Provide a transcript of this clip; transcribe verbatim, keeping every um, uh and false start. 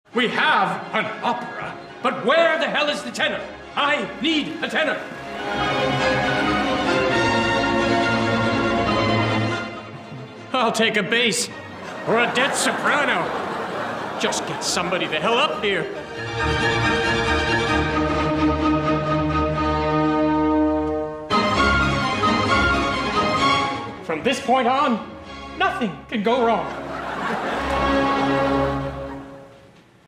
We have an opera, but where the hell is the tenor? I need a tenor. I'll take a bass or a dead soprano. Just get somebody the hell up here. From this point on, nothing can go wrong.